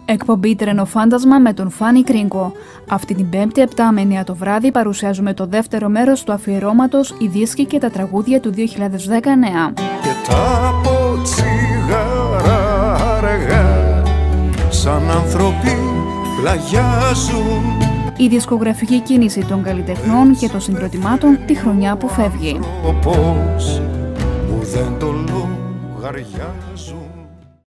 Εκπομπή Τρενοφάντασμα με τον Φάνη Κρίνκο. Αυτή την Πέμπτη 7 με 9 το βράδυ παρουσιάζουμε το δεύτερο μέρος του αφιερώματος «Οι δίσκοι και τα τραγούδια του 2019». Και τα ποτσίγαρα αργά σαν άνθρωποι πλαγιάζουν. Η δισκογραφική κίνηση των καλλιτεχνών και των συγκροτημάτων τη χρονιά που φεύγει. Που δεν το λογαριάζουν.